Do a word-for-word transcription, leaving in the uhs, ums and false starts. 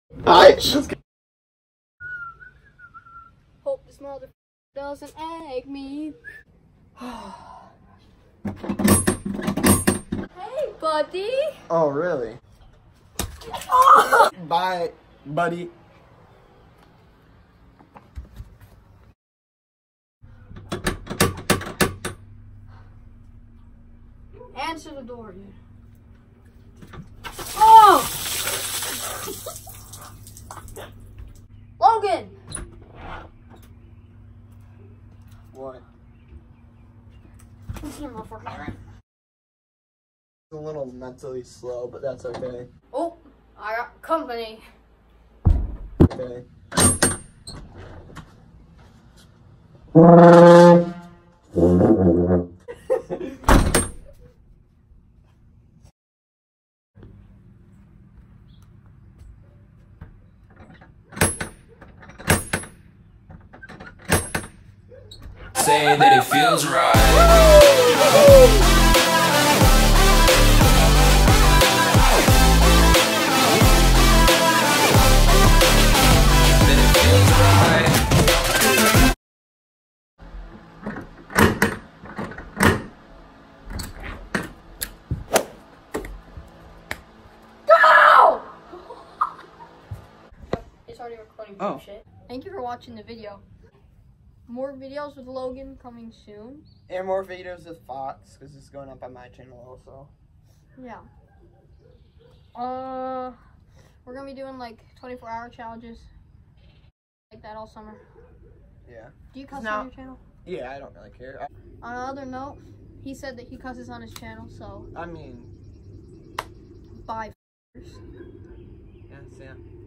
I just. Hope this mother doesn't egg me. Hey, buddy. Oh, really? Bye, buddy. Answer the door, dude. Oh! Logan! What? He's a little mentally slow, but that's okay. Oh, I got company. Okay. Say that it feels right. That it feels right. Go! It's already recording. Oh. Shit. Thank you for watching the video. More videos with Logan coming soon. And more videos with Fox, because it's going up on my channel also. Yeah. Uh, we're gonna be doing like twenty-four hour challenges, like that all summer. Yeah. Do you cuss Now, on your channel? Yeah, I don't really care. On another note, he said that he cusses on his channel, so. I mean. Bye. Yes, yeah.